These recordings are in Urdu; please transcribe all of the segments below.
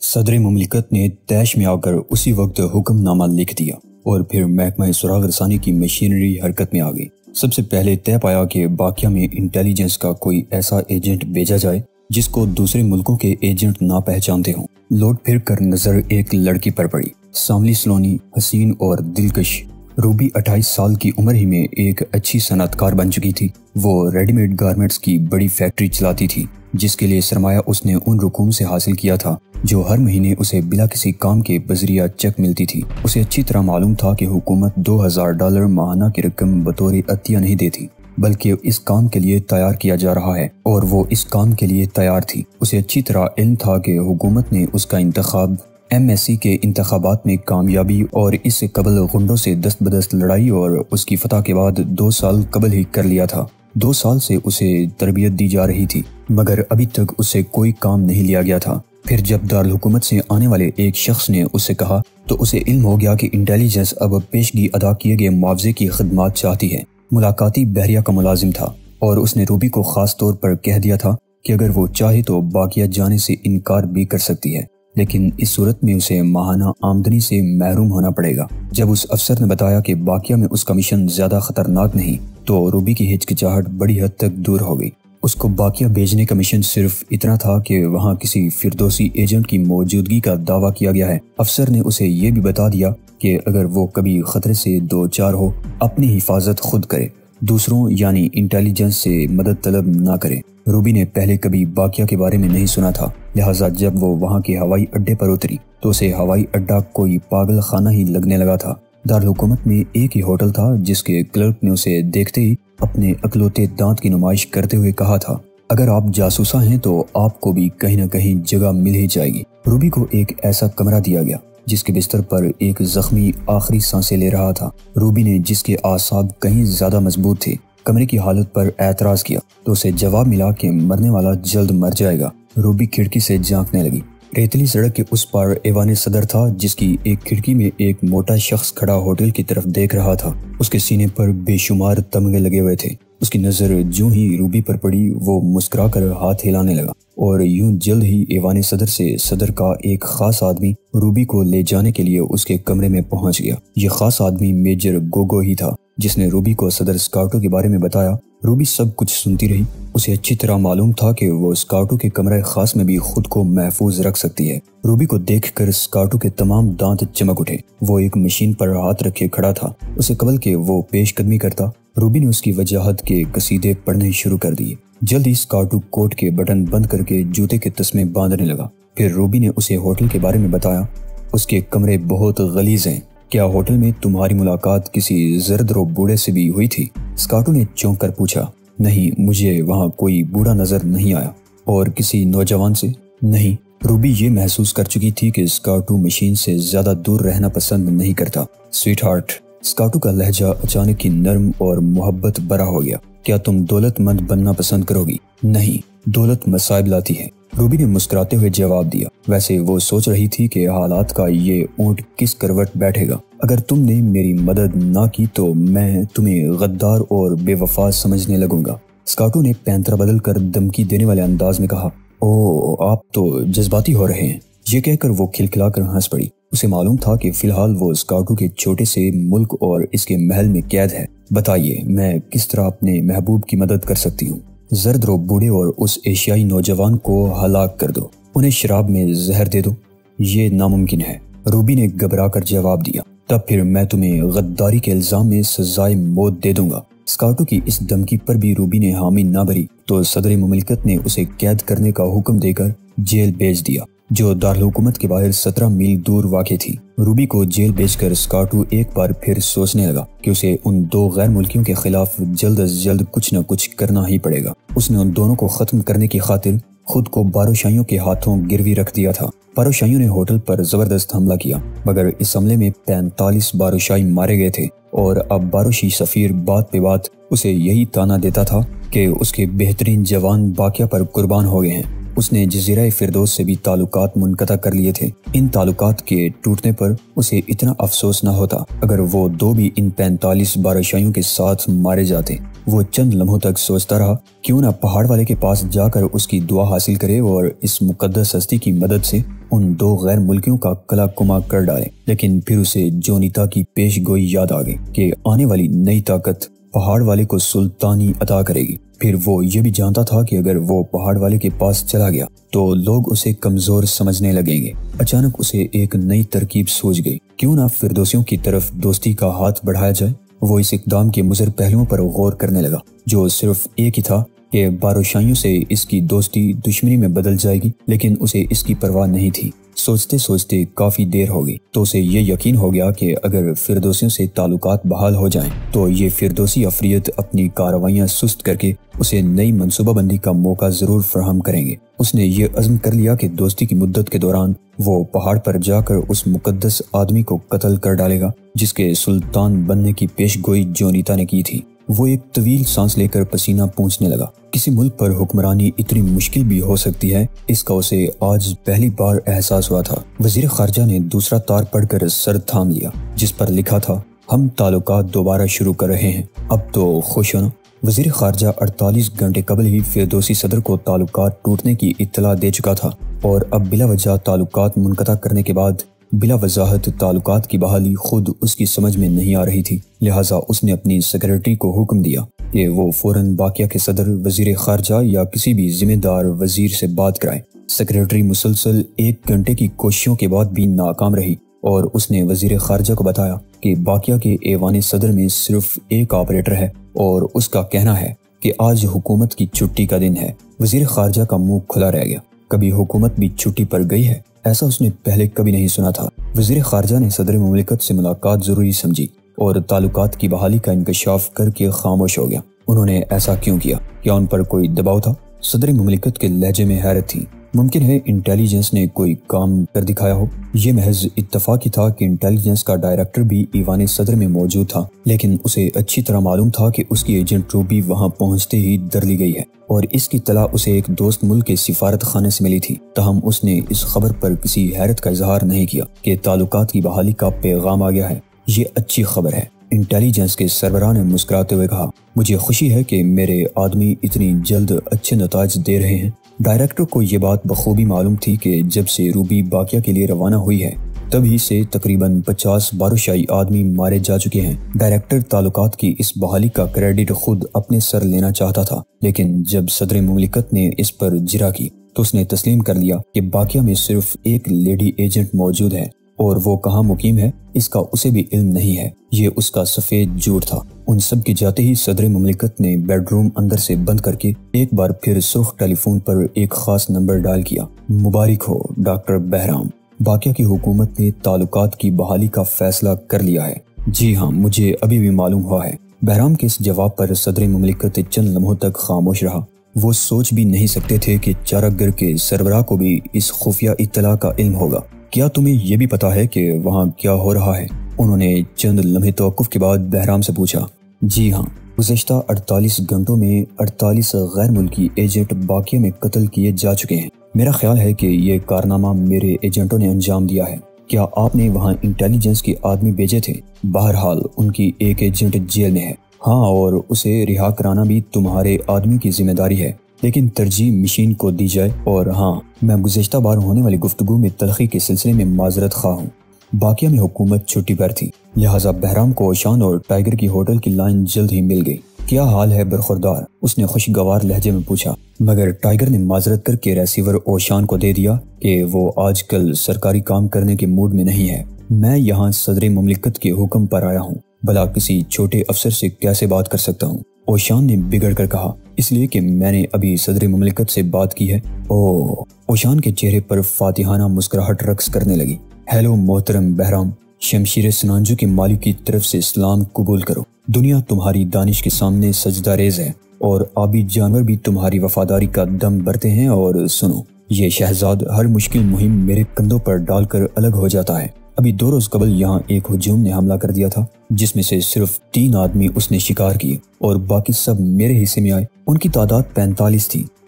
صدر مملکت نے تیش میں آ کر اسی وقت حکم نامہ لکھ دیا اور پھر محکمہ سراغ رسانی کی مشینری حرکت میں آ گئی۔ سب سے پہلے طے پایا کہ باقیہ میں انٹیلیجنس کا کوئی ایسا ایجنٹ بھیجا جائے جس کو دوسرے ملکوں کے ایجنٹ نہ پہچانتے ہوں۔ لوٹ پھر کر نظر ایک لڑکی پر پڑی، سانولی سلونی، حسین اور دلکش۔ روبی 28 سال کی عمر ہی میں ایک اچھی صنعت کار بن چکی تھی۔ وہ ریڈی میڈ گارمنٹس کی بڑی فیکٹری چلاتی تھی جس کے لیے سرمایہ اس نے ان رقوم سے حاصل کیا تھا جو ہر مہینے اسے بلا کسی کام کے بذریعہ چیک ملتی تھی۔ اسے اچھی طرح معلوم تھا کہ حکومت $2000 ماہانہ کی رقم بطور عطیہ نہیں دیتی بلکہ اس کام کے لیے تیار کیا جا رہا ہے، اور وہ اس کام کے لیے تیار تھی۔ اسے اچھی طرح علم تھا کہ حکومت نے اس کا انتخاب MSc کے انتخابات میں کامیابی اور اس سے قبل غنڈوں سے دست بدست لڑائی اور اس کی فتح کے بعد 2 سال قبل ہی کر لیا تھا۔ 2 سال سے اسے تربیت دی جا رہی تھی مگر ابھی تک اسے کوئی کام نہیں لیا گیا تھا۔ پھر جب دارالحکومت سے آنے والے ایک شخص نے اس سے کہا تو اسے علم ہو گیا کہ انٹیلیجنس اب پیشگی ادا کیے گئے معاوضے کی خدمات چاہتی ہے۔ ملاقاتی بحریہ کا ملازم تھا اور اس نے روبی کو خاص طور پر کہہ دیا تھا کہ اگر وہ چاہے تو باقیہ جانے سے انکار بھی کر سکتی ہے، لیکن اس صورت میں اسے ماہانہ آمدنی سے محروم ہونا پڑے گا۔ جب اس افسر نے بتایا کہ باقیہ میں اس کا مشن زیادہ خطرناک نہیں تو روبی کی ہچکچاہٹ بڑی حد تک دور ہو گئی۔ اس کو باقیہ بھیجنے کا مشن صرف اتنا تھا کہ وہاں کسی فردوسی ایجنٹ کی موجودگی کا دعویٰ کیا گیا ہے۔ افسر نے اسے یہ بھی بتا دیا کہ اگر وہ کبھی خطرے سے دوچار ہو اپنی حفاظت خود کرے، دوسروں یعنی انٹیلیجنس سے مدد طلب نہ کرے۔ روبی نے پہلے کبھی باقیہ کے بارے میں نہیں سنا تھا، لہٰذا جب وہ وہاں کے ہوائی اڈے پر اتری تو اسے ہوائی اڈہ کوئی پاگل خانہ ہی لگنے لگا تھا۔ دارالحکومت میں ایک ہی ہوٹل تھا جس کے کلرک نے اسے دیکھتے ہی اپنے اکلوتے دانت کی نمائش کرتے ہوئے کہا تھا، اگر آپ جاسوسہ ہیں تو آپ کو بھی کہیں نہ کہیں جگہ مل ہی جائے گی۔ روبی کو ایک ایسا کمرہ دیا گیا جس کے بستر پر ایک زخمی آخری سانسیں لے رہا تھا۔ روبی نے جس کے اعصاب کہیں زیادہ مضبوط تھے کمرے کی حالت پر اعتراض کیا تو اسے جواب ملا کہ مرنے والا جلد مر جائے گا۔ روبی کھڑکی سے جھانکنے لگی۔ ریتلی سڑک کے اس پار ایوان صدر تھا جس کی ایک کھڑکی میں ایک موٹا شخص کھڑا ہوٹل کی طرف دیکھ رہا تھا۔ اس کے سینے پر بے شمار تمغے لگے ہوئے تھے۔ اس کی نظر جو ہی روبی پر پڑی وہ مسکرا کر ہاتھ ہلانے لگا اور یوں جلد ہی ایوان صدر سے صدر کا ایک خاص آدمی روبی کو لے جانے کے لیے اس کے کمرے میں پہنچ گیا۔ یہ خاص آدمی میجر گوگو ہی تھا جس نے روبی کو صدر اسکارٹو کے بارے میں بتایا۔ روبی سب کچھ سنتی رہی۔ اسے اچھی طرح معلوم تھا کہ وہ اسکارٹو کے کمرے خاص میں بھی خود کو محفوظ رکھ سکتی ہے۔ روبی کو دیکھ کر اسکارٹو کے تمام دانت چمک اٹھے۔ وہ ایک مشین پر ہاتھ رکھے کھڑا تھا۔ اسے قبل کہ وہ پیش قدمی کرتا روبی نے اس کی وجاہت کے قصیدے پڑھنے شروع کر دیے۔ جلد ہی اسکارٹو کوٹ کے بٹن بند کر کے جوتے کے تسمے باندھنے لگا۔ پھر روبی نے اسے ہوٹل کے بارے میں بتایا۔ اس کے کمرے بہت غلیظ ہیں۔ کیا ہوٹل میں تمہاری ملاقات کسی زرد رو بوڑھے سے بھی ہوئی تھی؟ اسکارٹو نے چونک کر پوچھا۔ نہیں، مجھے وہاں کوئی بوڑھا نظر نہیں آیا۔ اور کسی نوجوان سے؟ نہیں۔ روبی یہ محسوس کر چکی تھی کہ اسکارٹو مشین سے زیادہ دور رہنا پسند نہیں کرتا۔ سویٹ ہارٹ، اسکارٹو کا لہجہ اچانک ہی نرم اور محبت بھرا ہو گیا۔ کیا تم دولت مند بننا پسند کرو گی؟ نہیں، دولت مصائب لاتی ہے، روبی نے مسکراتے ہوئے جواب دیا۔ ویسے وہ سوچ رہی تھی کہ حالات کا یہ اونٹ کس کروٹ بیٹھے گا۔ اگر تم نے میری مدد نہ کی تو میں تمہیں غدار اور بے وفا سمجھنے لگوں گا۔ اسکارٹو نے پینترا بدل کر دھمکی دینے والے انداز میں کہا۔ اوہ، آپ تو جذباتی ہو رہے ہیں۔ یہ کہہ کر وہ کھلکھلا کر ہنس پڑی۔ اسے معلوم تھا کہ فی الحال وہ اسکارٹو کے چھوٹے سے ملک اور اس کے محل میں قید ہے۔ بتائیے، میں کس طرح اپنے محبوب کی مدد کر سکتی ہوں؟ زرد رو بوڑھے اور اس ایشیائی نوجوان کو ہلاک کر دو، انہیں شراب میں زہر دے دو۔ یہ ناممکن ہے، روبی نے گھبرا کر جواب دیا۔ تب پھر میں تمہیں غداری کے الزام میں سزائے موت دے دوں گا۔ اسکارٹو کی اس دھمکی پر بھی روبی نے حامی نہ بھری تو صدر مملکت نے اسے قید کرنے کا حکم دے کر جیل بھیج دیا جو دارالحکومت کے باہر 17 میل دور واقع تھی۔ روبی کو جیل بھیج کر اسکارٹو ایک بار پھر سوچنے لگا کہ اسے ان 2 غیر ملکیوں کے خلاف جلد از جلد کچھ نہ کچھ کرنا ہی پڑے گا۔ اس نے ان دونوں کو ختم کرنے کی خاطر خود کو باروشائیوں کے ہاتھوں گروی رکھ دیا تھا۔ باروشائیوں نے ہوٹل پر زبردست حملہ کیا مگر اس حملے میں 45 باروشائی مارے گئے تھے اور اب باروشی سفیر بات پہ بات اسے یہی تانا دیتا تھا کہ اس کے بہترین جوان باقیہ پر قربان ہو گئے ہیں۔ اس نے جزیرہ فردوس سے بھی تعلقات منقطع کر لیے تھے۔ ان تعلقات کے ٹوٹنے پر اسے اتنا افسوس نہ ہوتا اگر وہ دو بھی ان 45 بارشائیوں کے ساتھ مارے جاتے۔ وہ چند لمحوں تک سوچتا رہا کیوں نہ پہاڑ والے کے پاس جا کر اس کی دعا حاصل کرے اور اس مقدس ہستی کی مدد سے ان دو غیر ملکیوں کا کلا کما کر ڈالے۔ لیکن پھر اسے جونیتا کی پیش گوئی یاد آ گئی کہ آنے والی نئی طاقت پہاڑ والے کو سلطانی عطا کرے گی۔ پھر وہ یہ بھی جانتا تھا کہ اگر وہ پہاڑ والے کے پاس چلا گیا تو لوگ اسے کمزور سمجھنے لگیں گے۔ اچانک اسے ایک نئی ترکیب سوچ گئی، کیوں نہ فردوسیوں کی طرف دوستی کا ہاتھ بڑھایا جائے۔ وہ اس اقدام کے مضر پہلوؤں پر غور کرنے لگا، جو صرف ایک ہی تھا کہ بارشائیوں سے اس کی دوستی دشمنی میں بدل جائے گی، لیکن اسے اس کی پرواہ نہیں تھی۔ سوچتے سوچتے کافی دیر ہو گئی تو اسے یہ یقین ہو گیا کہ اگر فردوسیوں سے تعلقات بحال ہو جائیں تو یہ فردوسی افریت اپنی کارروائیاں سست کر کے اسے نئی منصوبہ بندی کا موقع ضرور فراہم کریں گے۔ اس نے یہ عزم کر لیا کہ دوستی کی مدت کے دوران وہ پہاڑ پر جا کر اس مقدس آدمی کو قتل کر ڈالے گا جس کے سلطان بننے کی پیش گوئی جونیتا نے کی تھی۔ وہ ایک طویل سانس لے کر پسینہ پونچھنے لگا۔ کسی ملک پر حکمرانی اتنی مشکل بھی ہو سکتی ہے، اس کا اسے آج پہلی بار احساس ہوا تھا۔ وزیر خارجہ نے دوسرا تار پڑھ کر سر تھام لیا جس پر لکھا تھا، ہم تعلقات دوبارہ شروع کر رہے ہیں، اب تو خوش ہونا۔ وزیر خارجہ 48 گھنٹے قبل ہی فردوسی صدر کو تعلقات ٹوٹنے کی اطلاع دے چکا تھا اور اب بلا وجہ تعلقات منقطع کرنے کے بعد بلا وضاحت تعلقات کی بحالی خود اس کی سمجھ میں نہیں آ رہی تھی۔ لہٰذا اس نے اپنی سیکرٹری کو حکم دیا کہ وہ فوراً باقیہ کے صدر، وزیر خارجہ یا کسی بھی ذمہ دار وزیر سے بات کرائے۔ سیکرٹری مسلسل 1 گھنٹے کی کوششوں کے بعد بھی ناکام رہی اور اس نے وزیر خارجہ کو بتایا کہ باقیہ کے ایوان صدر میں صرف ایک آپریٹر ہے اور اس کا کہنا ہے کہ آج حکومت کی چھٹی کا دن ہے۔ وزیر خارجہ کا منہ کھلا رہ گیا۔ کبھی حکومت بھی چھٹی پر گئی ہے؟ ایسا اس نے پہلے کبھی نہیں سنا تھا۔ وزیر خارجہ نے صدر مملکت سے ملاقات ضروری سمجھی اور تعلقات کی بحالی کا انکشاف کر کے خاموش ہو گیا۔ انہوں نے ایسا کیوں کیا؟ کیا ان پر کوئی دباؤ تھا؟ صدر مملکت کے لہجے میں حیرت تھی۔ ممکن ہے انٹیلیجنس نے کوئی کام کر دکھایا ہو۔ یہ محض اتفاقی تھا کہ انٹیلیجنس کا ڈائریکٹر بھی ایوان صدر میں موجود تھا، لیکن اسے اچھی طرح معلوم تھا کہ اس کی ایجنٹ روبی وہاں پہنچتے ہی در لی گئی ہے اور اس کی اطلاع اسے ایک دوست ملک کے سفارت خانے سے ملی تھی۔ تاہم اس نے اس خبر پر کسی حیرت کا اظہار نہیں کیا کہ تعلقات کی بحالی کا پیغام آ گیا ہے۔ یہ اچھی خبر ہے۔ انٹیلیجنس کے سربراہ نے مسکراتے ہوئے کہا، مجھے خوشی ہے کہ میرے آدمی اتنی جلد اچھے نتائج دے رہے ہیں۔ ڈائریکٹر کو یہ بات بخوبی معلوم تھی کہ جب سے روبی باقیہ کے لیے روانہ ہوئی ہے تبھی سے تقریباً 50 بارشائی آدمی مارے جا چکے ہیں۔ ڈائریکٹر تعلقات کی اس بحالی کا کریڈٹ خود اپنے سر لینا چاہتا تھا، لیکن جب صدر مملکت نے اس پر جرا کی تو اس نے تسلیم کر لیا کہ باقیہ میں صرف ایک لیڈی ایجنٹ موجود ہے اور وہ کہاں مقیم ہے اس کا اسے بھی علم نہیں ہے۔ یہ اس کا سفید جھوٹ تھا۔ ان سب کے جاتے ہی صدر مملکت نے بیڈ روم اندر سے بند کر کے ایک بار پھر سرخ ٹیلی فون پر ایک خاص نمبر ڈائل کیا۔ مبارک ہو ڈاکٹر بہرام، باقیہ کی حکومت نے تعلقات کی بحالی کا فیصلہ کر لیا ہے۔ جی ہاں، مجھے ابھی بھی معلوم ہوا ہے۔ بہرام کے اس جواب پر صدر مملکت چند لمحوں تک خاموش رہا۔ وہ سوچ بھی نہیں سکتے تھے کہ چارک گر کے سربراہ کو بھی اس خفیہ اطلاع کا علم ہوگا۔ کیا تمہیں یہ بھی پتا ہے کہ وہاں کیا ہو رہا ہے؟ انہوں نے چند لمحے توقف کے بعد بہرام سے پوچھا۔ جی ہاں، گزشتہ 48 گھنٹوں میں 48 غیر ملکی ایجنٹ باقیہ میں قتل کیے جا چکے ہیں۔ میرا خیال ہے کہ یہ کارنامہ میرے ایجنٹوں نے انجام دیا ہے۔ کیا آپ نے وہاں انٹیلیجنس کے آدمی بھیجے تھے؟ بہرحال ان کی ایک ایجنٹ جیل میں ہے۔ ہاں، اور اسے رہا کرانا بھی تمہارے آدمی کی ذمہ داری ہے، لیکن ترجیح مشین کو دی جائے۔ اور ہاں، میں گزشتہ بار ہونے والی گفتگو میں تلخی کے سلسلے میں معذرت خواہ ہوں۔ باقیہ میں حکومت چھٹی پر تھی، لہٰذا بہرام کو اوشان اور ٹائیگر کی ہوٹل کی لائن جلد ہی مل گئی۔ کیا حال ہے برخوردار؟ اس نے خوشگوار لہجے میں پوچھا، مگر ٹائیگر نے معذرت کر کے ریسیور اوشان کو دے دیا کہ وہ آج کل سرکاری کام کرنے کے موڈ میں نہیں ہے۔ میں یہاں صدر مملکت کے حکم پر آیا ہوں، بھلا کسی چھوٹے افسر سے کیسے بات کر سکتا ہوں؟ اوشان نے بگڑ کر کہا، اس لیے کہ میں نے ابھی صدر مملکت سے بات کی ہے۔ اوشان کے چہرے پر فاتحانہ مسکراہٹ رقص کرنے لگی۔ ہیلو محترم بہرام، شمشیر سنانجو کے مالک کی طرف سے اسلام قبول کرو۔ دنیا تمہاری دانش کے سامنے سجدہ ریز ہے اور آبی جانور بھی تمہاری وفاداری کا دم بھرتے ہیں۔ اور سنو، یہ شہزاد ہر مشکل مہم میرے کندھوں پر ڈال کر الگ ہو جاتا ہے۔ ابھی 2 روز قبل یہاں ایک ہجوم نے حملہ کر دیا تھا جس میں سے صرف 3 آدمی اس نے شکار کیے اور باقی سب میرے حصے میں آئے۔ ان کی تعداد 45 تھی۔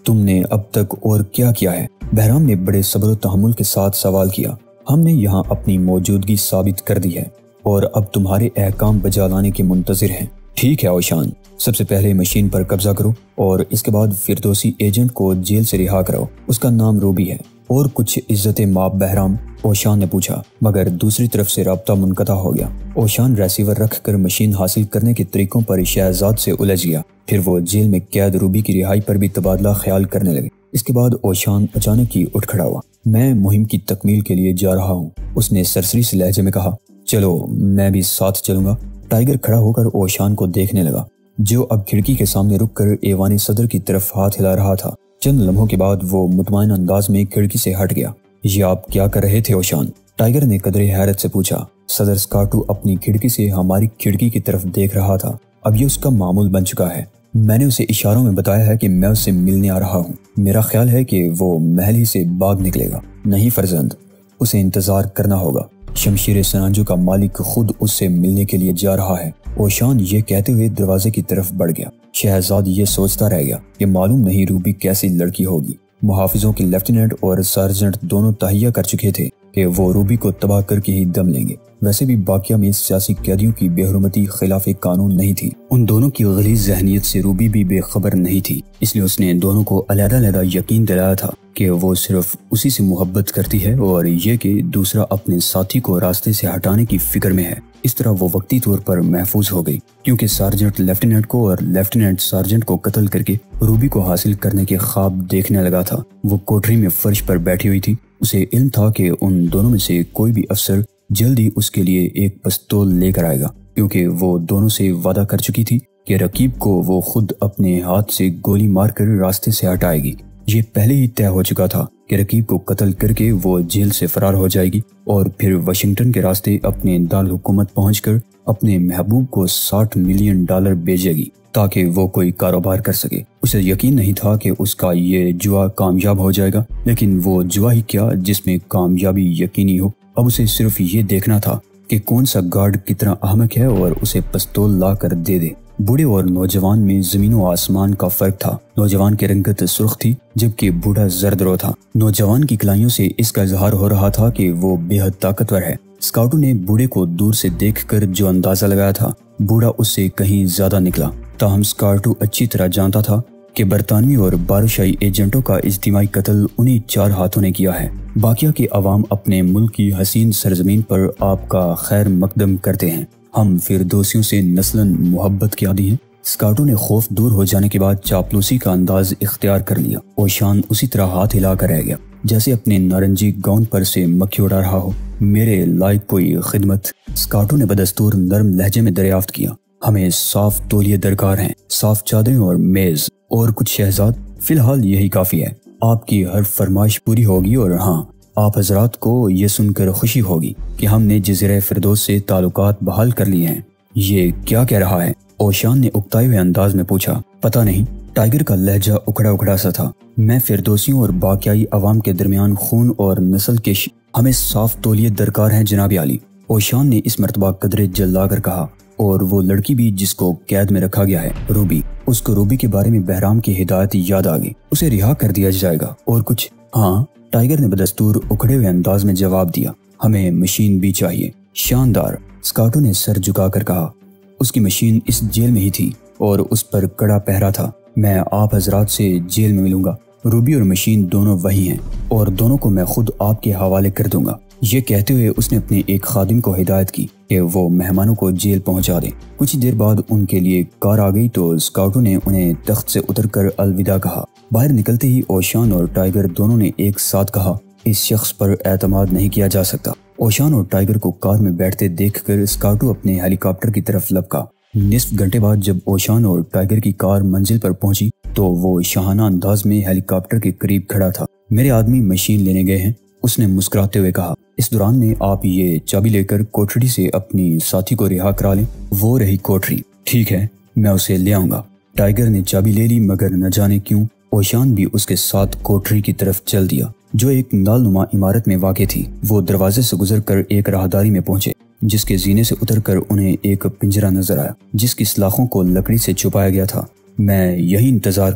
تم نے اب تک اور کیا کیا ہے؟ بہرام نے بڑے صبر و تحمل کے ساتھ سوال کیا۔ ہم نے یہاں اپنی موجودگی ثابت کر دی ہے اور اب تمہارے احکام بجا لانے کے منتظر ہیں۔ ٹھیک ہے اوشان، سب سے پہلے مشین پر قبضہ کرو اور اس کے بعد فردوسی ایجنٹ کو جیل سے رہا کرو۔ اس کا نام روبی ہے۔ اور کچھ عزت ماب بہرام؟ اوشان نے پوچھا، مگر دوسری طرف سے رابطہ منقطع ہو گیا۔ اوشان ریسیور رکھ کر مشین حاصل کرنے کے طریقوں پر شہزاد سے الجھ گیا۔ پھر وہ جیل میں قید روبی کی رہائی پر بھی تبادلہ خیال کرنے لگے۔ اس کے بعد اوشان اچانک ہی اٹھ کھڑا ہوا۔ میں مہم کی تکمیل کے لیے جا رہا ہوں، اس نے سرسری سے لہجے میں کہا۔ چلو میں بھی ساتھ چلوں گا۔ ٹائیگر کھڑا ہو کر اوشان کو دیکھنے لگا، جو اب کھڑکی کے سامنے رک کر ایوان صدر کی طرف ہاتھ ہلا رہا تھا۔ چند لمحوں کے بعد وہ مطمئن انداز میں کھڑکی سے ہٹ گیا۔ یہ آپ کیا کر رہے تھے اوشان؟ ٹائیگر نے قدرے حیرت سے پوچھا۔ صدر اسکارٹو اپنی کھڑکی سے ہماری کھڑکی کی طرف دیکھ رہا تھا۔ اب یہ اس کا معمول بن چکا ہے۔ میں نے اسے اشاروں میں بتایا ہے کہ میں اس سے ملنے آ رہا ہوں۔ میرا خیال ہے کہ وہ محل ہی سے باغ نکلے گا۔ نہیں فرزند، اسے انتظار کرنا ہوگا۔ شمشیر سنانجو کا مالک خود اس سے ملنے کے لیے جا رہا ہے۔ اوشان یہ کہتے ہوئے دروازے کی طرف بڑھ گیا۔ شہزاد یہ سوچتا رہ گیا کہ معلوم نہیں روبی کیسی لڑکی ہوگی۔ محافظوں کے لیفٹیننٹ اور سارجنٹ دونوں تہیہ کر چکے تھے کہ وہ روبی کو تباہ کر کے ہی دم لیں گے۔ ویسے بھی باقیہ میں سیاسی قیدیوں کی بے حرمتی خلاف قانون نہیں تھی۔ ان دونوں کی غلیظ ذہنیت سے روبی بھی بے خبر نہیں تھی، اس لیے اس نے دونوں کو علیحدہ علیحدہ یقین دلایا تھا کہ وہ صرف اسی سے محبت کرتی ہے اور یہ کہ دوسرا اپنے ساتھی کو راستے سے ہٹانے کی فکر میں ہے۔ اس طرح وہ وقتی طور پر محفوظ ہو گئی، کیونکہ سارجنٹ لیفٹیننٹ کو اور لیفٹیننٹ سارجنٹ کو قتل کر کے روبی کو حاصل کرنے کے خواب دیکھنے لگا تھا۔ وہ کوٹری میں فرش پر بیٹھی ہوئی تھی۔ اسے علم تھا کہ ان دونوں میں سے کوئی بھی افسر جلد ہی اس کے لیے ایک پستول لے کر آئے گا، کیونکہ وہ دونوں سے وعدہ کر چکی تھی کہ رقیب کو وہ خود اپنے ہاتھ سے گولی مار کر راستے سے ہٹائے گی۔ یہ پہلے ہی طے ہو چکا تھا کہ رقیب کو قتل کر کے وہ جیل سے فرار ہو جائے گی اور پھر واشنگٹن کے راستے اپنے دارالحکومت پہنچ کر اپنے محبوب کو $60 ملین بھیجے گی تاکہ وہ کوئی کاروبار کر سکے۔ اسے یقین نہیں تھا کہ اس کا یہ جوا کامیاب ہو جائے گا، لیکن وہ جوا ہی کیا جس میں کامیابی یقینی ہو۔ اب اسے صرف یہ دیکھنا تھا کہ کون سا گارڈ کتنا احمق ہے اور اسے پستول لا کر دے دے۔ بوڑھے اور نوجوان میں زمین و آسمان کا فرق تھا۔ نوجوان کی رنگت سرخ تھی جبکہ بوڑھا زرد رو تھا۔ نوجوان کی کلائیوں سے اس کا اظہار ہو رہا تھا کہ وہ بے حد طاقتور ہے۔ اسکاؤٹو نے بوڑھے کو دور سے دیکھ کر جو اندازہ لگایا تھا، بوڑھا اس سے کہیں زیادہ نکلا۔ تاہم اسکارٹو اچھی طرح جانتا تھا کہ برطانوی اور بارشائی ایجنٹوں کا اجتماعی قتل انہی 4 ہاتھوں نے کیا ہے۔ باقیہ کے عوام اپنے ملک کی حسین سرزمین پر آپ کا خیر مقدم کرتے ہیں۔ ہم فردوسیوں سے نسلاً محبت کے عادی ہیں۔ اسکارٹو نے خوف دور ہو جانے کے بعد چاپلوسی کا انداز اختیار کر لیا۔ اوشان اسی طرح ہاتھ ہلا کر رہ گیا جیسے اپنے نارنجی گاؤن پر سے مکھی اڑا رہا ہو۔ میرے لائق کوئی خدمت؟ اسکارٹو نے بدستور نرم لہجے میں دریافت کیا۔ ہمیں صاف تولیے درکار ہیں، صاف چادریں اور میز، اور کچھ شہزاد؟ فی الحال یہی کافی ہے۔ آپ کی ہر فرمائش پوری ہوگی، اور ہاں، آپ حضرات کو یہ سن کر خوشی ہوگی کہ ہم نے جزیرہ فردوس سے تعلقات بحال کر لیے ہیں۔ یہ کیا کہہ رہا ہے؟ اوشان نے اکتائے ہوئے انداز میں پوچھا۔ پتہ نہیں، ٹائیگر کا لہجہ اکھڑا اکھڑا سا تھا۔ میں فردوسیوں اور باقیائی عوام کے درمیان خون اور نسل کش، ہمیں صاف تولیے درکار ہیں جناب عالی، اوشان نے اس مرتبہ قدرے جلا کر کہا۔ اور وہ لڑکی بھی جس کو قید میں رکھا گیا ہے، روبی، اس کو روبی کے بارے میں بہرام کی ہدایت یاد آ گئی، اسے رہا کر دیا جائے گا۔ اور کچھ؟ ہاں، ٹائیگر نے بدستور اکھڑے ہوئے انداز میں جواب دیا۔ ہمیں مشین بھی چاہیے۔ شاندار، اسکارٹو نے سر جھکا کر کہا۔ اس کی مشین اس جیل میں ہی تھی اور اس پر کڑا پہرا تھا۔ میں آپ حضرات سے جیل میں ملوں گا۔ روبی اور مشین دونوں وہی ہیں اور دونوں کو میں خود آپ کے حوالے کر دوں گا۔ یہ کہتے ہوئے اس نے اپنے ایک خادم کو ہدایت کی کہ وہ مہمانوں کو جیل پہنچا دیں۔ کچھ دیر بعد ان کے لیے کار آ گئی تو اسکاؤٹو نے انہیں تخت سے اتر کر الوداع کہا۔ باہر نکلتے ہی اوشان اور ٹائیگر دونوں نے ایک ساتھ کہا، اس شخص پر اعتماد نہیں کیا جا سکتا۔ اوشان اور ٹائیگر کو کار میں بیٹھتے دیکھ کر اسکاؤٹو اپنے ہیلی کاپٹر کی طرف لپکا۔ نصف گھنٹے بعد جب اوشان اور ٹائیگر کی کار منزل پر پہنچی تو وہ شاہانہ انداز میں ہیلی کاپٹر کے قریب کھڑا تھا۔ میرے آدمی مشین لینے گئے ہیں، اس نے مسکراتے ہوئے کہا۔ اس دوران میں آپ یہ چابی لے کر کوٹری سے اپنی ساتھی کو رہا کرا لیں۔ وہ رہی کوٹری۔ ٹھیک ہے، میں اسے لے آؤں گا۔ ٹائیگر نے چابی لے لی، مگر نہ جانے کیوں اوشان بھی اس کے ساتھ کوٹری کی طرف چل دیا جو ایک نال نما عمارت میں واقع تھی۔ وہ دروازے سے گزر کر ایک راہداری میں پہنچے جس کے زینے سے اتر کر انہیں ایک پنجرہ نظر آیا جس کی سلاخوں کو لکڑی سے چھپایا گیا تھا۔ میں یہی انتظار کروں گا،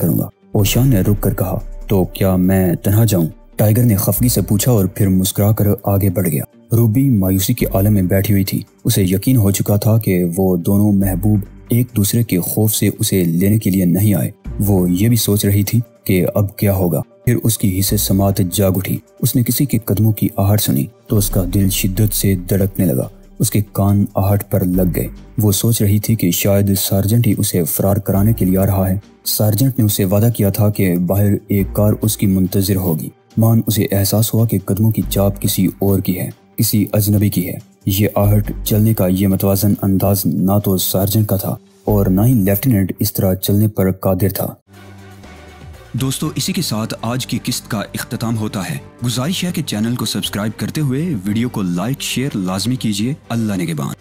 اوشان نے رک کر کہا، تو کیا میں تنہا جاؤں؟ ٹائیگر نے خفگی سے پوچھا اور پھر مسکرا کر آگے بڑھ گیا۔ روبی مایوسی کے عالم میں بیٹھی ہوئی تھی۔ اسے یقین ہو چکا تھا کہ وہ دونوں محبوب ایک دوسرے کے خوف سے اسے لینے کے لیے نہیں آئے۔ وہ یہ بھی سوچ رہی تھی کہ اب کیا ہوگا۔ پھر اس کی حصے سماعت جاگ اٹھی۔ اس نے کسی کے قدموں کی آہٹ سنی تو اس کا دل شدت سے دھڑکنے لگا۔ اس کے کان آہٹ پر لگ گئے۔ وہ سوچ رہی تھی کہ شاید سارجنٹ ہی اسے فرار کرانے کے لیے آ رہا ہے۔ سارجنٹ نے اسے وعدہ کیا تھا کہ باہر ایک کار اس کی منتظر ہوگی۔ مان اسے احساس ہوا کہ قدموں کی چاپ کسی اور کی ہے، کسی اجنبی کی ہے۔ یہ آہٹ چلنے کا یہ متوازن انداز نہ تو سارجنٹ کا تھا اور نہ ہی لیفٹیننٹ اس طرح چلنے پر قادر تھا۔ دوستو، اسی کے ساتھ آج کی قسط کا اختتام ہوتا ہے۔ گزارش ہے کہ چینل کو سبسکرائب کرتے ہوئے ویڈیو کو لائک شیئر لازمی کیجیے۔ اللہ نگہبان۔